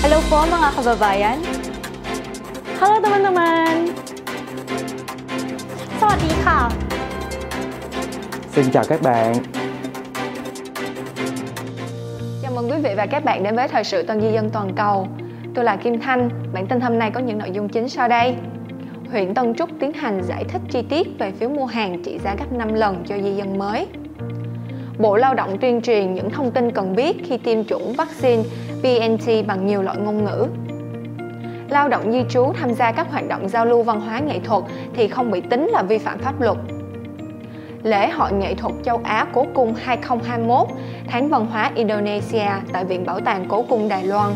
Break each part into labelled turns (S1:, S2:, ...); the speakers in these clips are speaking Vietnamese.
S1: Hello po mga kababayan.
S2: Hello teman-teman.
S1: Sawadee.
S3: Xin chào các bạn.
S2: Chào mừng quý vị và các bạn đến với Thời sự Tân Di Dân Toàn cầu. Tôi là Kim Thanh. Bản tin hôm nay có những nội dung chính sau đây. Huyện Tân Trúc tiến hành giải thích chi tiết về phiếu mua hàng trị giá gấp 5 lần cho di dân mới. Bộ Lao động tuyên truyền những thông tin cần biết khi tiêm chủng vaccine BNT bằng nhiều loại ngôn ngữ. Lao động di trú tham gia các hoạt động giao lưu văn hóa nghệ thuật thì không bị tính là vi phạm pháp luật. Lễ hội nghệ thuật châu Á Cố Cung 2021, Tháng văn hóa Indonesia tại Viện Bảo tàng Cố Cung Đài Loan.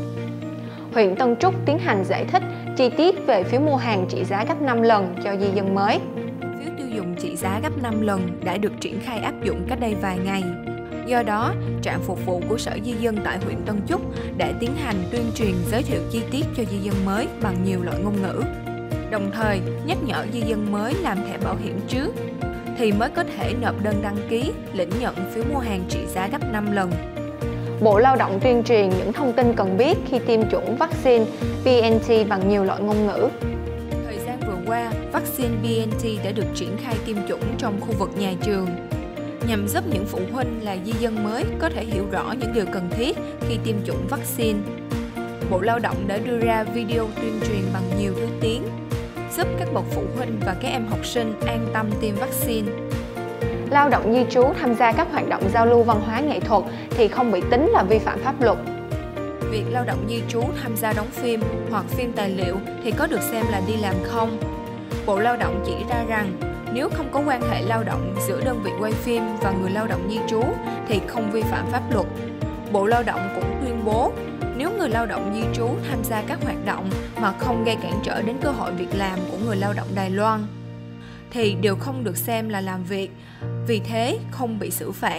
S2: Huyện Tân Trúc tiến hành giải thích chi tiết về phiếu mua hàng trị giá gấp 5 lần cho di dân mới.
S4: Phiếu tiêu dùng trị giá gấp 5 lần đã được triển khai áp dụng cách đây vài ngày. Do đó, trạm phục vụ của Sở Di dân tại huyện Tân Trúc đã tiến hành tuyên truyền giới thiệu chi tiết cho di dân mới bằng nhiều loại ngôn ngữ. Đồng thời, nhắc nhở di dân mới làm thẻ bảo hiểm trước thì mới có thể nộp đơn đăng ký, lĩnh nhận phiếu mua hàng trị giá gấp 5 lần.
S2: Bộ Lao động tuyên truyền những thông tin cần biết khi tiêm chủng vaccine BNT bằng nhiều loại ngôn ngữ.
S4: Thời gian vừa qua, vaccine BNT đã được triển khai tiêm chủng trong khu vực nhà trường, nhằm giúp những phụ huynh là di dân mới có thể hiểu rõ những điều cần thiết khi tiêm chủng vaccine. Bộ Lao động đã đưa ra video tuyên truyền bằng nhiều thứ tiếng, giúp các bậc phụ huynh và các em học sinh an tâm tiêm vaccine.
S2: Lao động di trú tham gia các hoạt động giao lưu văn hóa nghệ thuật thì không bị tính là vi phạm pháp luật.
S4: Việc lao động di trú tham gia đóng phim hoặc phim tài liệu thì có được xem là đi làm không? Bộ Lao động chỉ ra rằng nếu không có quan hệ lao động giữa đơn vị quay phim và người lao động di trú thì không vi phạm pháp luật. Bộ Lao động cũng tuyên bố nếu người lao động di trú tham gia các hoạt động mà không gây cản trở đến cơ hội việc làm của người lao động Đài Loan thì đều không được xem là làm việc, vì thế không bị xử phạt.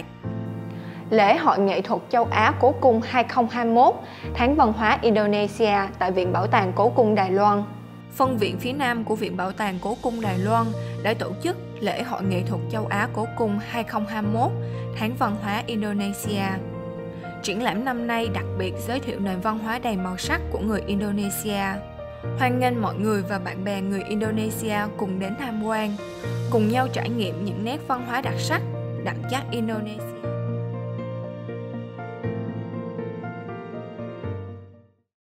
S2: Lễ hội nghệ thuật châu Á Cố Cung 2021, Tháng văn hóa Indonesia tại Viện Bảo tàng Cố Cung Đài Loan.
S4: Phân viện phía Nam của Viện Bảo tàng Cố Cung Đài Loan đã tổ chức lễ hội nghệ thuật châu Á Cố Cung 2021, Tháng văn hóa Indonesia. Triển lãm năm nay đặc biệt giới thiệu nền văn hóa đầy màu sắc của người Indonesia. Hoan nghênh mọi người và bạn bè người Indonesia cùng đến tham quan, cùng nhau trải nghiệm những nét văn hóa đặc sắc, đậm chất Indonesia.